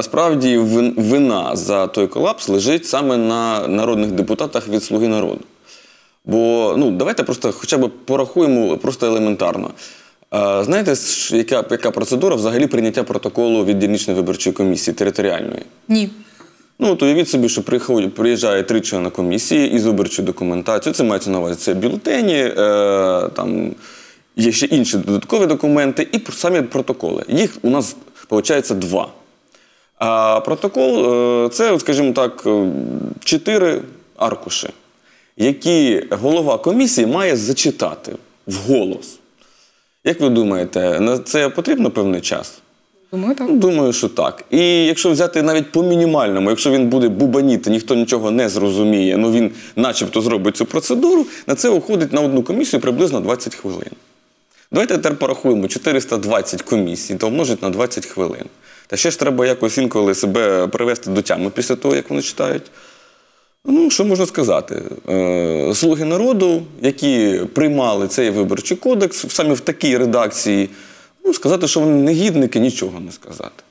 насправді вина за той колапс лежить саме на народних депутатах від «Слуги народу». Бо, давайте просто хоча б порахуємо просто елементарно. Знаєте, яка процедура взагалі прийняття протоколу від дільничної виборчої комісії територіальної? Ні. То уявіть собі, що приїжджає 3 члени комісії із виборчою документацією. Це мається на увазі, це бюлетені, там є ще інші додаткові документи і самі протоколи. Їх у нас, виходить, 2. А протокол – це, скажімо так, 4 аркуші, які голова комісії має зачитати вголос. Як ви думаєте, на це потрібно певний час? Думаю, так. Думаю, що так. І якщо взяти навіть по мінімальному, якщо він буде бубаніти, ніхто нічого не зрозуміє, він начебто зробить цю процедуру, на це уходить на одну комісію приблизно 20 хвилин. Давайте тепер порахуємо 420 комісій, то умножить на 20 хвилин. Та ще ж треба якось інколи себе привести до тями після того, як вони читають. Що можна сказати? «Слуги народу», які приймали цей виборчий кодекс, саме в такій редакції, сказати, що вони негідники, нічого не сказати.